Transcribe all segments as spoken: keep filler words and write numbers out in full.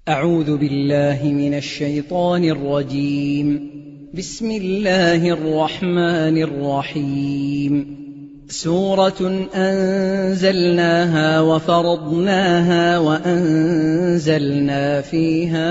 أعوذ بالله من الشيطان الرجيم. بسم الله الرحمن الرحيم. سورة أنزلناها وفرضناها وأنزلنا فيها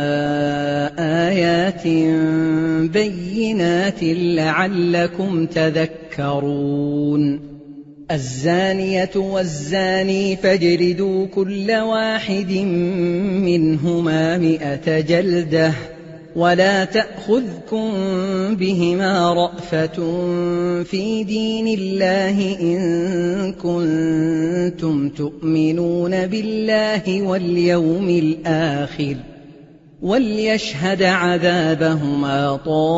آيات بينات لعلكم تذكرون. الزانية والزاني فاجلدوا كل واحد منهما مئة جلدة ولا تأخذكم بهما رأفة في دين الله إن كنتم تؤمنون بالله واليوم الآخر وليشهد عذابهما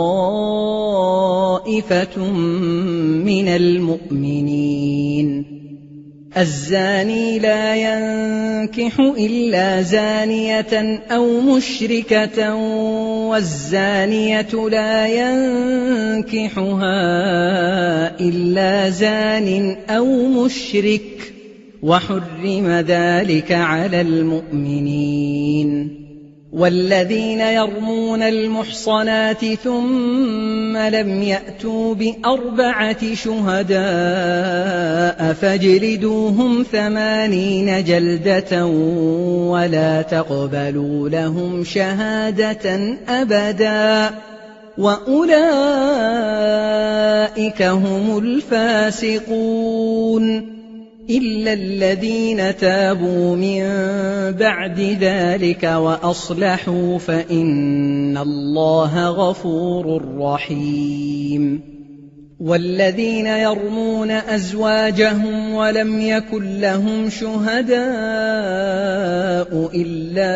طائفة من المؤمنين. الزاني لا ينكح إلا زانية أو مشركة والزانية لا ينكحها إلا زان أو مشرك وحرم ذلك على المؤمنين. والذين يرمون المحصنات ثم لم يأتوا بأربعة شهداء فاجلدوهم ثمانين جلدة ولا تقبلوا لهم شهادة أبدا وأولئك هم الفاسقون إلا الذين تابوا من بعد ذلك وأصلحوا فإن الله غفور رحيم. والذين يرمون أزواجهم ولم يكن لهم شهداء إلا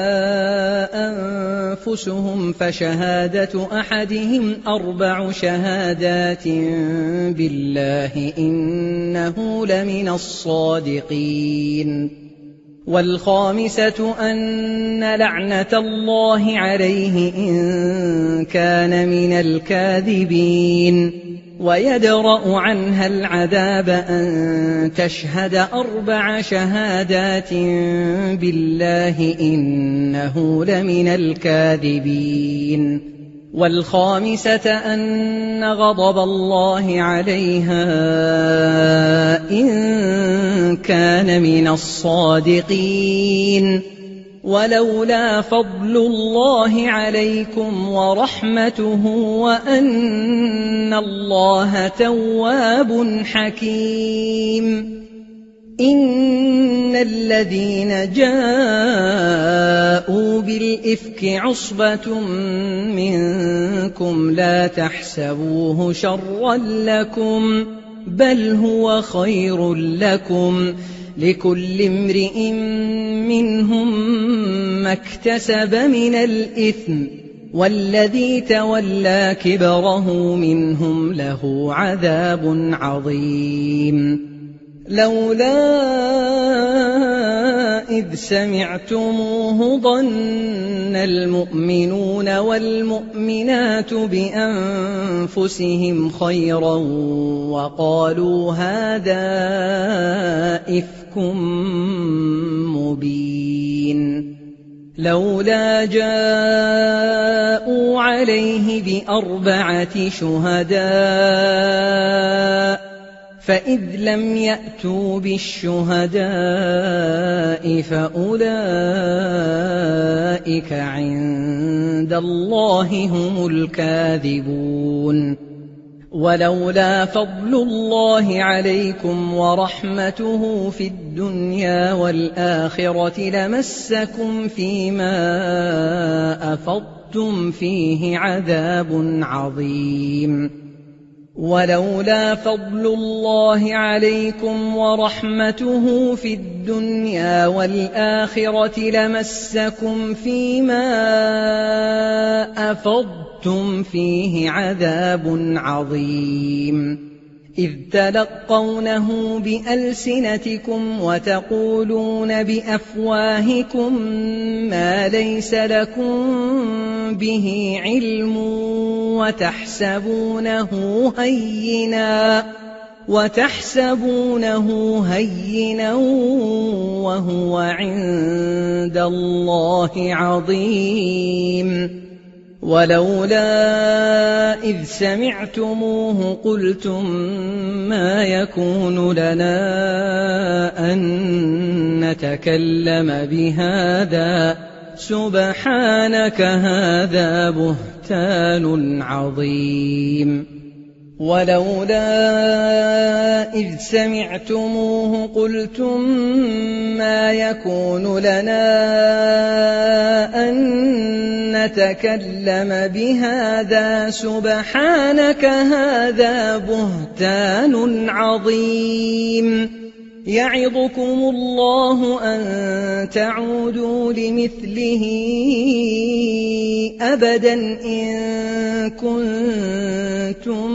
أنفسهم فشهادة أحدهم أربع شهادات بالله إنه لمن الصادقين. والخامسة أن لعنة الله عليه إن كان من الكاذبين ويدرأ عنها العذاب أن تشهد أربع شهادات بالله إنه لمن الكاذبين. والخامسة أن غضب الله عليها إن كان من الصادقين. ولولا فضل الله عليكم ورحمته وأن الله تواب حكيم. إن الذين جاءوا بالإفك عصبة منكم لا تحسبوه شرا لكم بل هو خير لكم لكل امرئ منهم ما اكتسب من الإثم والذي تولى كبره منهم له عذاب عظيم. لولا إذ سمعتموه ظن المؤمنون والمؤمنات بأنفسهم خيرا وقالوا هذا إفك مبين. لولا جاءوا عليه بأربعة شهداء فإذ لم يأتوا بالشهداء فأولئك عند الله هم الكاذبون. ولولا فضل الله عليكم ورحمته في الدنيا والآخرة لمسكم فيما أفضتم فيه عذاب عظيم. ولولا فضل الله عليكم ورحمته في الدنيا والآخرة لمسكم فيما أفضتم فيه عذاب عظيم. إذ تلقونه بألسنتكم وتقولون بأفواهكم ما ليس لكم به علم وتحسبونه هينا وتحسبونه هينا وهو عند الله عظيم ولولا إذ سمعتموه قلتم ما يكون لنا أن نتكلم بهذا سبحانك هذا بهتان عظيم ولولا إذ سمعتموه قلتم ما يكون لنا أن نتكلم بهذا سبحانك هذا بهتان عظيم يعظكم الله أن تعودوا لمثله أبدا إن كنتم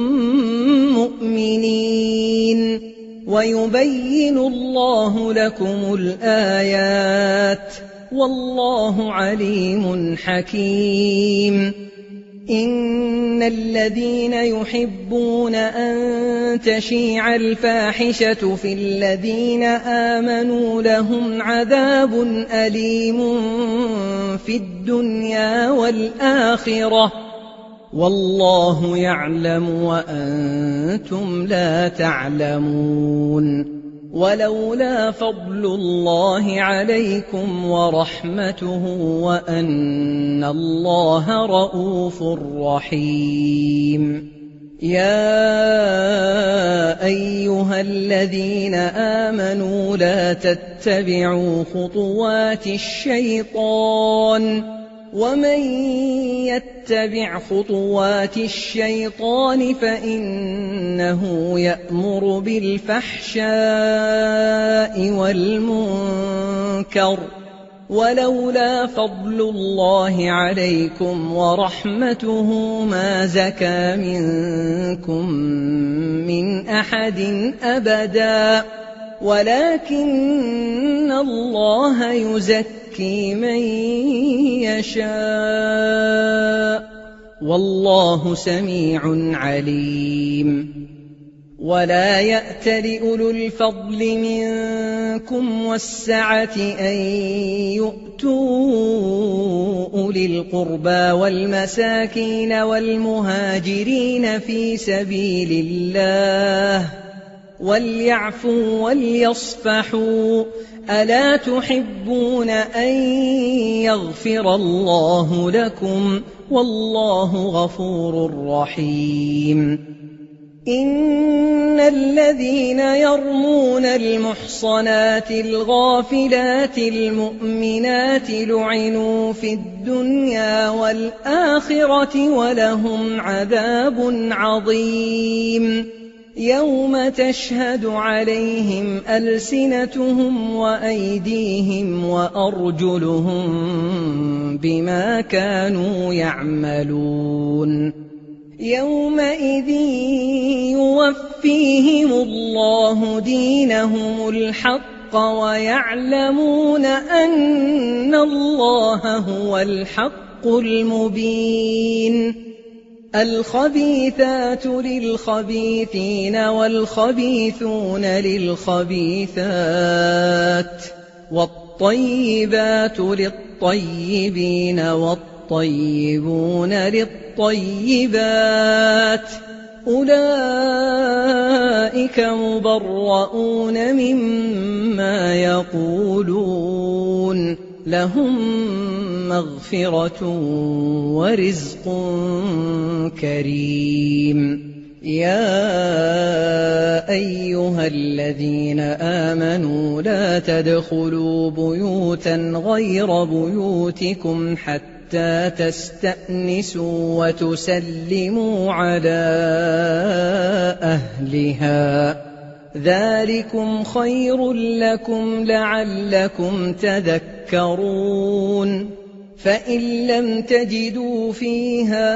مؤمنين ويبين الله لكم الآيات والله عليم حكيم إن الذين يحبون أن تشيع الفاحشة في الذين آمنوا لهم عذاب أليم في الدنيا والآخرة والله يعلم وأنتم لا تعلمون ولولا فضل الله عليكم ورحمته وأن الله رءوف رحيم يا أيها الذين آمنوا لا تتبعوا خطوات الشيطان ومن يتبع خطوات الشيطان فإنه يأمر بالفحشاء والمنكر ولولا فضل الله عليكم ورحمته ما زكى منكم من أحد أبدا ولكن الله يزكي من يشاء والله سميع عليم ولا يأتل أولو الفضل منكم والسعة أن يؤتوا أولي القربى والمساكين والمهاجرين في سبيل الله وليعفوا وليصفحوا ألا تحبون أن يغفر الله لكم والله غفور رحيم إن الذين يرمون المحصنات الغافلات المؤمنات لعنوا في الدنيا والآخرة ولهم عذاب عظيم يوم تشهد عليهم ألسنتهم وأيديهم وأرجلهم بما كانوا يعملون يومئذ يوفيهم الله دينهم الحق ويعلمون أن الله هو الحق المبين الخبيثات للخبيثين والخبيثون للخبيثات والطيبات للطيبين والطيبون للطيبات أولئك مبرؤون مما يقولون لهم مغفرة ورزق كريم يا أيها الذين آمنوا لا تدخلوا بيوتا غير بيوتكم حتى تستأنسوا وتسلموا على أهلها ذلكم خير لكم لعلكم تذكرون فإن لم تجدوا فيها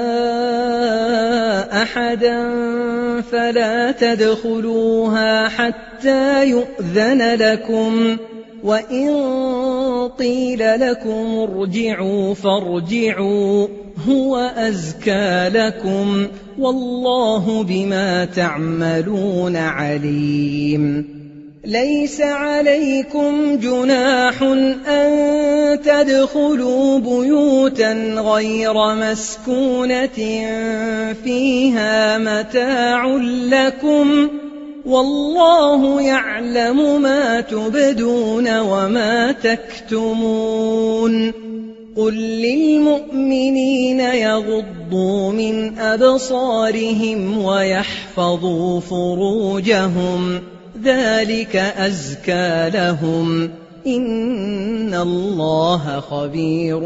أحدا فلا تدخلوها حتى يؤذن لكم وإن قيل لكم ارجعوا فارجعوا هو أزكى لكم والله بما تعملون عليم. ليس عليكم جناح أن تدخلوا بيوتا غير مسكونة فيها متاع لكم والله يعلم ما تبدون وما تكتمون. قل للمؤمنين يغضوا من أبصارهم ويحفظوا فروجهم ذلك أزكى لهم إن الله خبير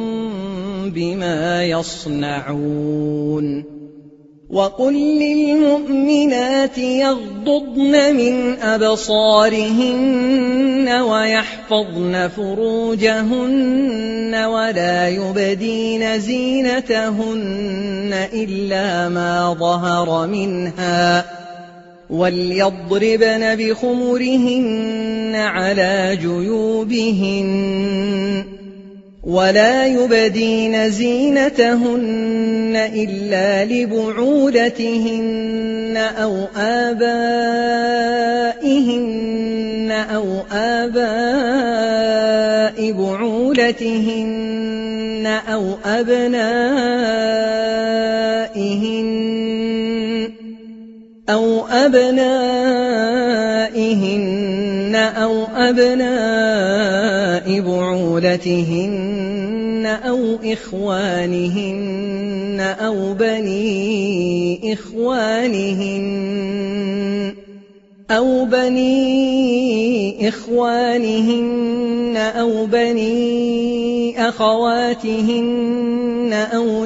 بما يصنعون. وقل للمؤمنات يغضضن من أبصارهن ويحفظن فروجهن ولا يبدين زينتهن إلا ما ظهر منها وليضربن بخمرهن على جيوبهن ولا يبدين زينتهن إلا لبعولتهن أو آبائهن أو آباء بعولتهن أو أبنائهن أو أبنائهن أو أبناء بعولتهن أو إخوانهن أو بني إخوانهن أو بني إخوانهن أو بني أخواتهن أو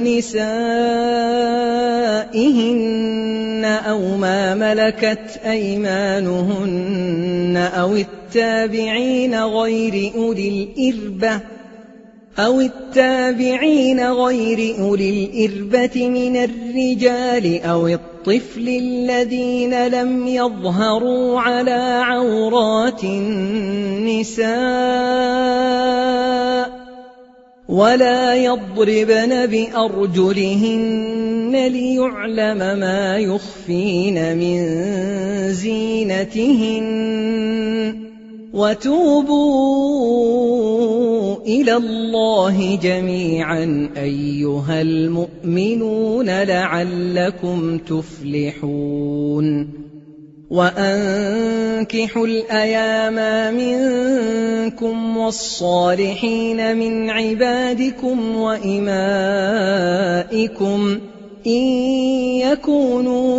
نسائهن أو ما ملكت أيمانهن أو التابعين غير أولي الإربة أو التابعين غير أولي الإربة من الرجال أو الطفل الذين لم يظهروا على عورات النساء ولا يضربن بأرجلهن ليعلم ما يخفين من زينتهن وتوبوا إلى الله جميعا أيها المؤمنون لعلكم تفلحون. وأنكحوا الأيام منكم والصالحين من عبادكم وإمائكم إن يكونوا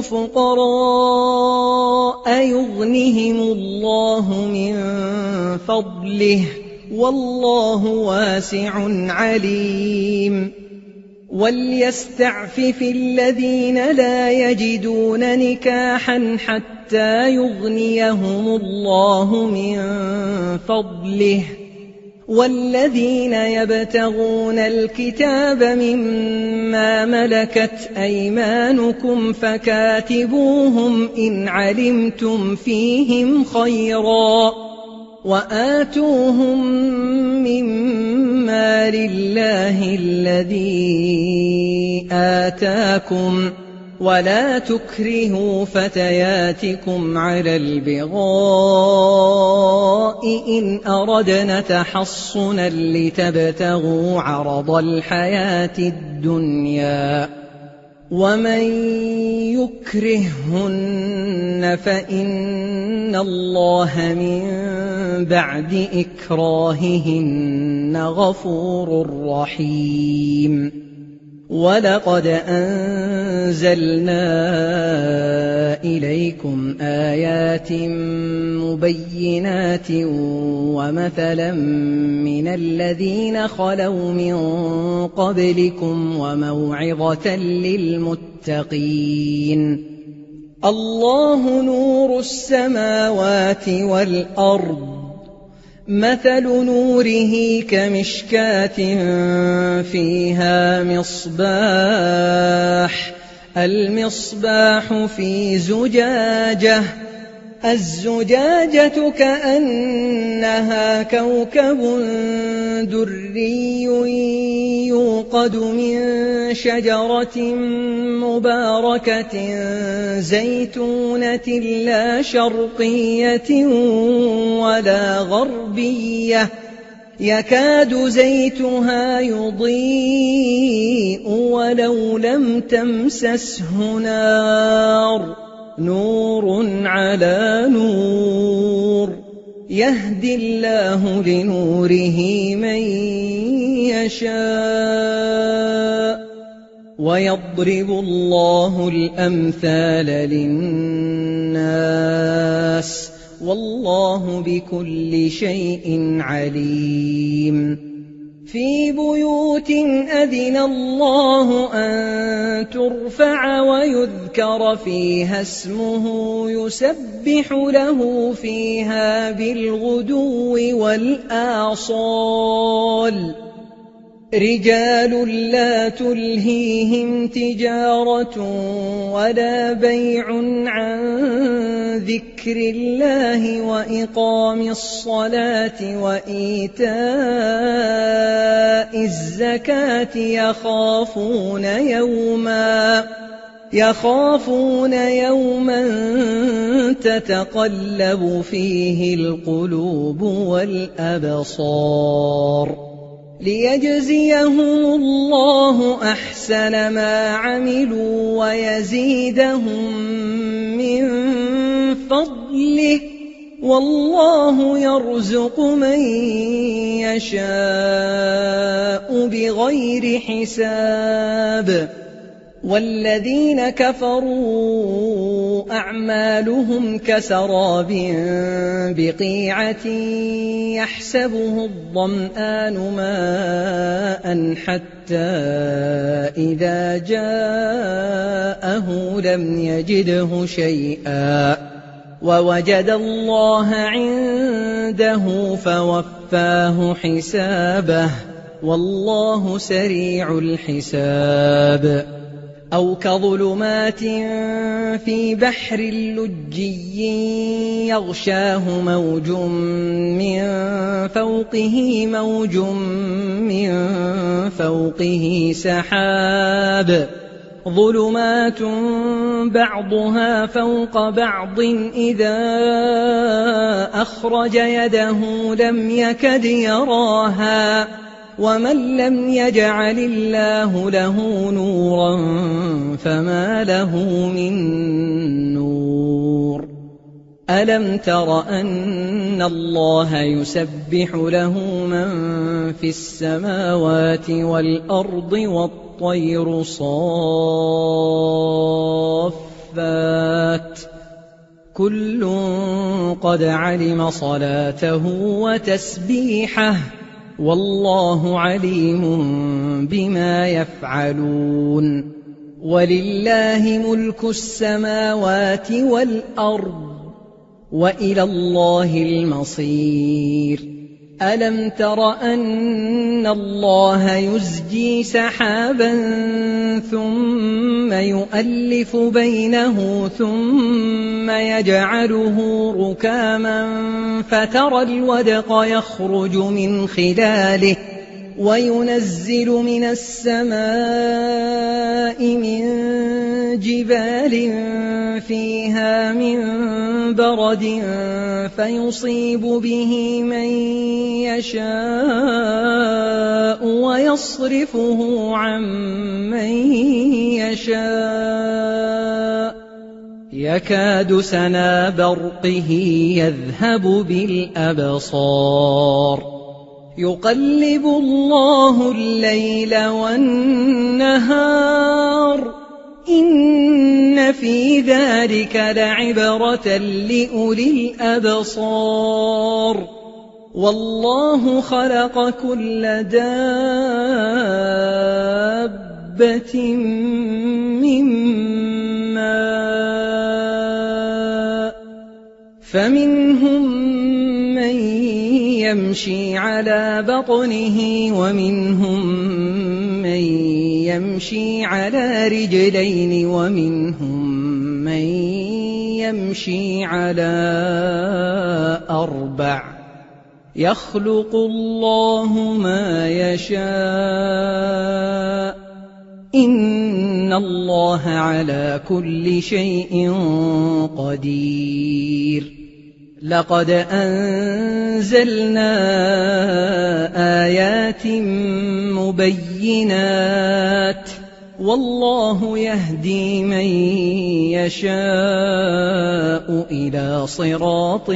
فقراء يغنهم الله من فضله والله واسع عليم. وليستعفف الذين لا يجدون نكاحا حتى يغنيهم الله من فضله والذين يبتغون الكتاب مما ملكت أيمانكم فكاتبوهم إن علمتم فيهم خيرا وآتوهم مما لله الذي آتاكم ولا تكرهوا فتياتكم على البغاء إن أردنا تحصنا لتبتغوا عرض الحياة الدنيا ومن يكرههن فإن الله من بعد إكراههن غفور رحيم. ولقد أنزلنا إليكم آيات مبينات ومثلا من الذين خلوا من قبلكم وموعظة للمتقين. الله نور السماوات والأرض مثل نوره كمشكاة فيها مصباح المصباح في زجاجة الزجاجة كأنها كوكب دري يوقد من شجرة مباركة زيتونة لا شرقية ولا غربية يكاد زيتها يضيء ولو لم تمسسه نار نور على نور يهدي الله لنوره من يشاء ويضرب الله الأمثال للناس والله بكل شيء عليم في بيوت أذن الله أن ترفع ويذكر فيها اسمه يسبح له فيها بالغدو والآصال رجال لا تلهيهم تجارة ولا بيع عن ذكر الله وإقام الصلاة وإيتاء الزكاة يخافون يوما يخافون يوما تتقلب فيه القلوب والأبصار ليجزيهم الله أحسن ما عملوا ويزيدهم من فضله والله يرزق من يشاء بغير حساب والذين كفروا أعمالهم كسراب بقيعة يحسبه الظمآن ماء حتى إذا جاءه لم يجده شيئا ووجد الله عنده فوفاه حسابه والله سريع الحساب أو كظلمات في بحر لجي يغشاه موج من فوقه موج من فوقه سحاب ظلمات بعضها فوق بعض إذا أخرج يده لم يكد يراها ومن لم يجعل الله له نورا فما له من نور ألم تر أن الله يسبح له من في السماوات والأرض والطير صافات كل قد علم صلاته وتسبيحه والله عليم بما يفعلون ولله ملك السماوات والأرض وإلى الله المصير ألم تر أن الله يزجي سحابا ثم يؤلف بينه ثم يجعله ركاما فترى الودق يخرج من خلاله وينزل من السماء من جبال فيها من برد فيصيب به من يشاء ويصرفه عن من يشاء يكاد سنا برقه يذهب بالأبصار يقلب الله الليل والنهار إن في ذلك لعبرة لأولي الأبصار والله خلق كل دابة من ماء فمنهم من يمشي على بطنه ومنهم من يمشي على رجلين ومنهم من يمشي على أربع يخلق الله ما يشاء إن الله على كل شيء قدير لقد أنزلنا آيات مبينات والله يهدي من يشاء إلى صراط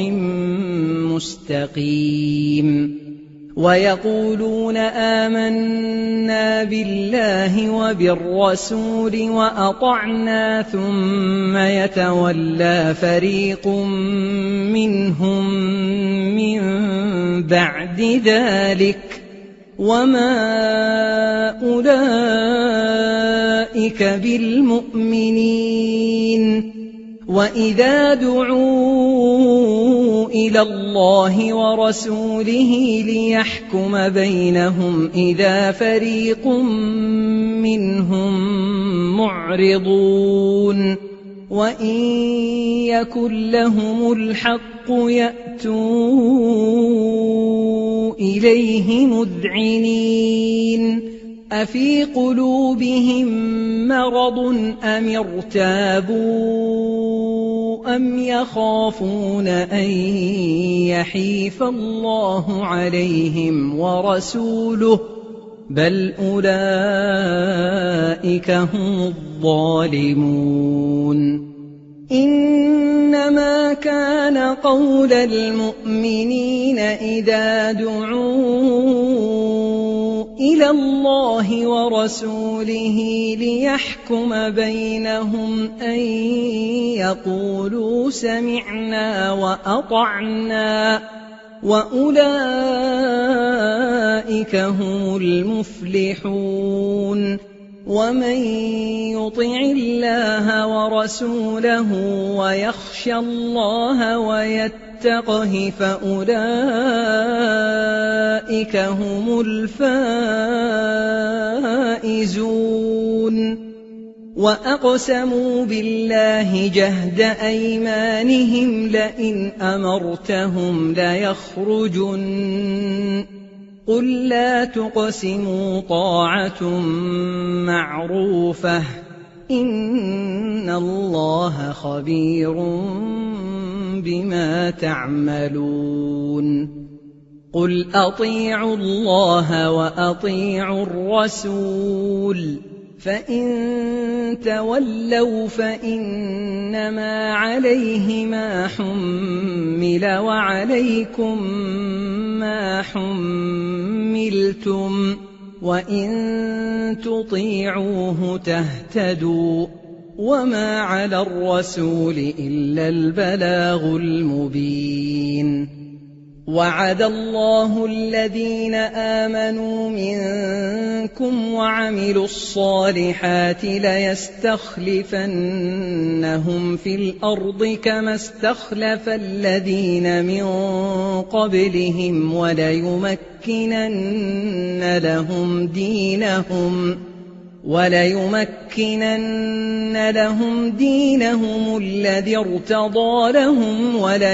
مستقيم ويقولون آمنا بالله وبالرسول وأطعنا ثم يتولى فريق منهم من بعد ذلك وما أولئك بالمؤمنين وإذا دعوا إلى الله ورسوله ليحكم بينهم إذا فريق منهم معرضون وإن يكن لهم الحق يأتوا إليه مذعنين أفي قلوبهم مرض أم ارتابوا أم يخافون أن يحيف الله عليهم ورسوله بل أولئك هم الظالمون إنما كان قول المؤمنين إذا دعوا إلى الله ورسوله ليحكم بينهم أن يقولوا سمعنا وأطعنا وأولئك هم المفلحون ومن يطع الله ورسوله ويخشى الله ويتقه فأولئك هم الفائزون وأقسموا بالله جهد أيمانهم لئن أمرتهم ليخرجن قل لا تقسموا طاعة معروفة إن الله خبير بما تعملون قل أطيعوا الله وأطيعوا الرسول فإن تولوا فإنما عليه ما حمل وعليكم ما حملتم وإن تطيعوه تهتدوا وما على الرسول إلا البلاغ المبين وعد الله الذين آمنوا منكم وعملوا الصالحات ليستخلفنهم في الأرض كما استخلف الذين من قبلهم وليمكنن لهم دينهم وليمكنن لهم دينهم الذي ارتضى لهم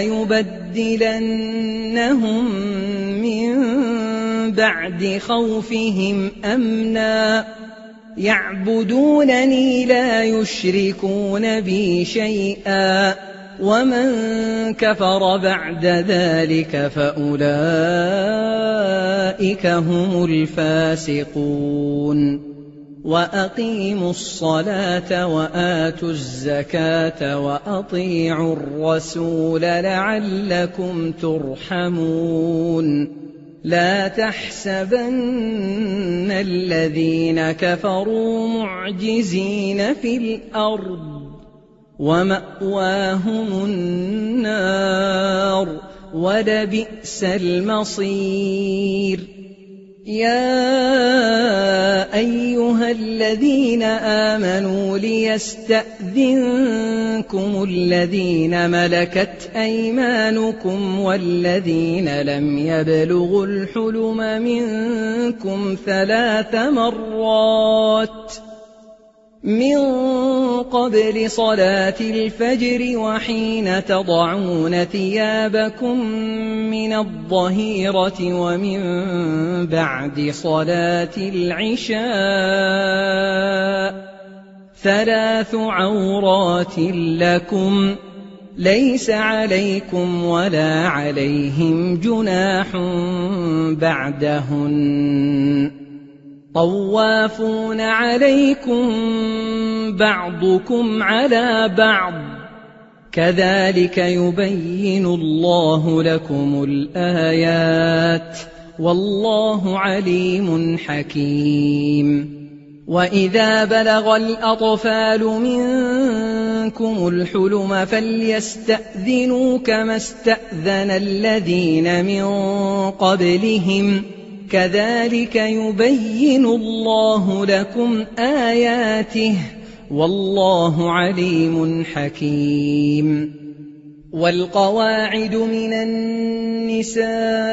وليبدلنهم من بعد خوفهم أمنا يعبدونني لا يشركون بي شيئا ومن كفر بعد ذلك فأولئك هم الفاسقون وأقيموا الصلاة وآتوا الزكاة وأطيعوا الرسول لعلكم ترحمون لا تحسبن الذين كفروا معجزين في الأرض ومأواهم النار ولبئس المصير يا أيها الذين آمنوا ليستأذنكم الذين ملكت أيمانكم والذين لم يبلغوا الحلم منكم ثلاث مرات من قبل صلاة الفجر وحين تضعون ثيابكم من الظهيرة ومن بعد صلاة العشاء ثلاث عورات لكم ليس عليكم ولا عليهم جناح بعدهن طوافون عليكم بعضكم على بعض كذلك يبين الله لكم الآيات والله عليم حكيم. وإذا بلغ الأطفال منكم الحلم فليستأذنوا كما استأذن الذين من قبلهم كذلك يبين الله لكم آياته والله عليم حكيم. والقواعد من النساء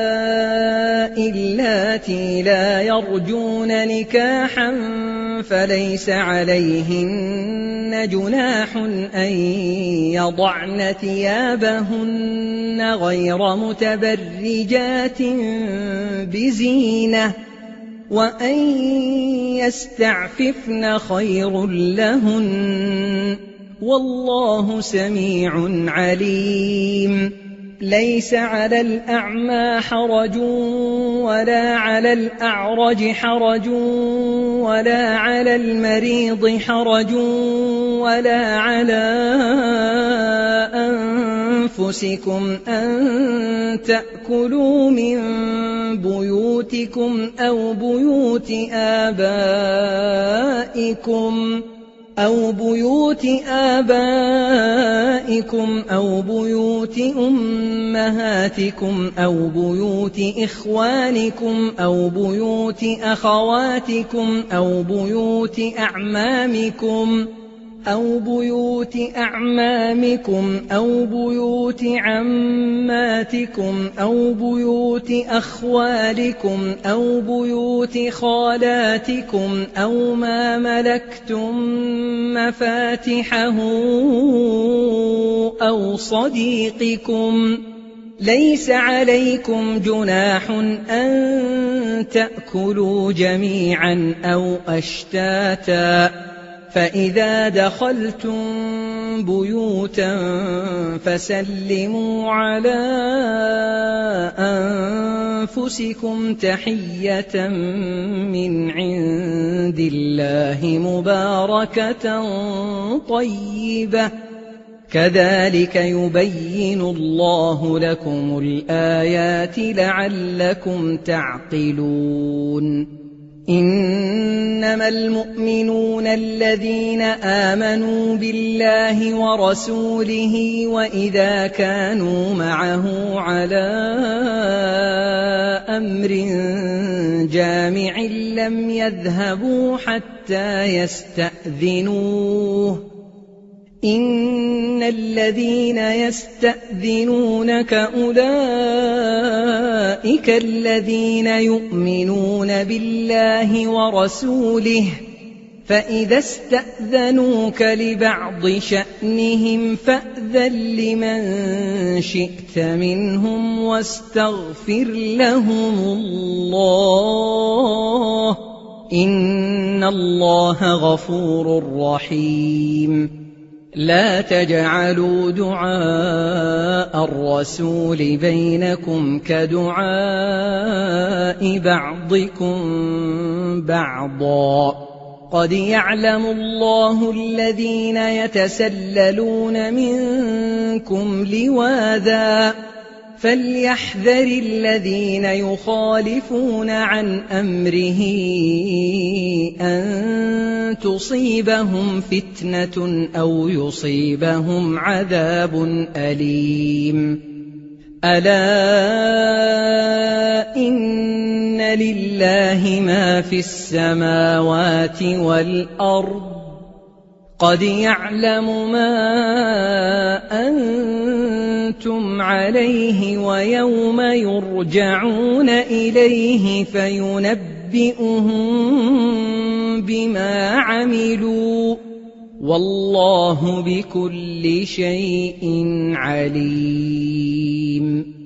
اللاتي لا يرجون نكاحا فليس عليهن جناح أن يضعن ثيابهن غير متبرجات بزينة وأن يستعففن خير لهن والله سميع عليم. ليس على الأعمى حرج ولا على الأعرج حرج ولا على المريض حرج ولا على أنفسكم أن تأكلوا من بيوتكم أو بيوت آبائكم أو بيوت آبائكم أو بيوت أمهاتكم أو بيوت إخوانكم أو بيوت أخواتكم أو بيوت أعمامكم أو بيوت أعمامكم أو بيوت عماتكم أو بيوت أخوالكم أو بيوت خالاتكم أو ما ملكتم مفاتحه أو صديقكم. ليس عليكم جناح أن تأكلوا جميعا أو أشتاتا فإذا دخلتم بيوتا فسلموا على أنفسكم تحية من عند الله مباركة طيبة كذلك يبين الله لكم الآيات لعلكم تعقلون. إنما المؤمنون الذين آمنوا بالله ورسوله وإذا كانوا معه على أمر جامع لم يذهبوا حتى يستأذنوه. إن الذين يستأذنونك أولئك الذين يؤمنون بالله ورسوله فإذا استأذنوك لبعض شأنهم فأذن لمن شئت منهم واستغفر لهم الله إن الله غفور رحيم. لا تجعلوا دعاء الرسول بينكم كدعاء بعضكم بعضا قد يعلم الله الذين يتسللون منكم لواذا فليحذر الذين يخالفون عن أمره أن تصيبهم فتنة أو يصيبهم عذاب أليم. ألا إن لله ما في السماوات والأرض قد يعلم ما أنتم عليه ويوم يرجعون إليه فينبئهم بما عملوا والله بكل شيء عليم.